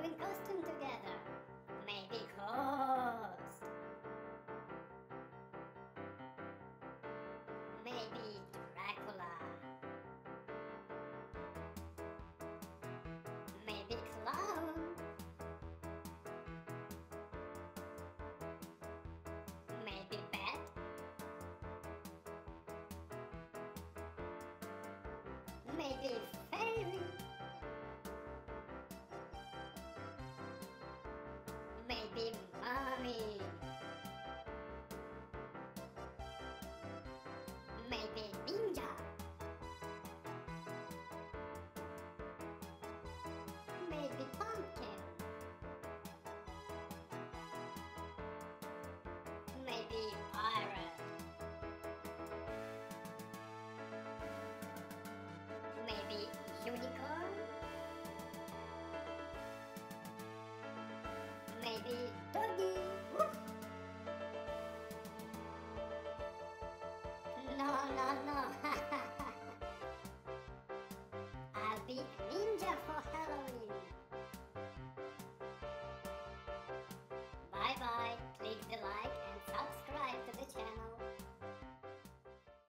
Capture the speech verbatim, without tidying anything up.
Halloween costume together. Maybe Ghost. Maybe Dracula. Maybe Clown. Maybe Bat. Maybe Fairy. Maybe Mommy. Maybe Ninja. Maybe Pumpkin. Maybe Pirate. Maybe Unicorn. Maybe Doggy.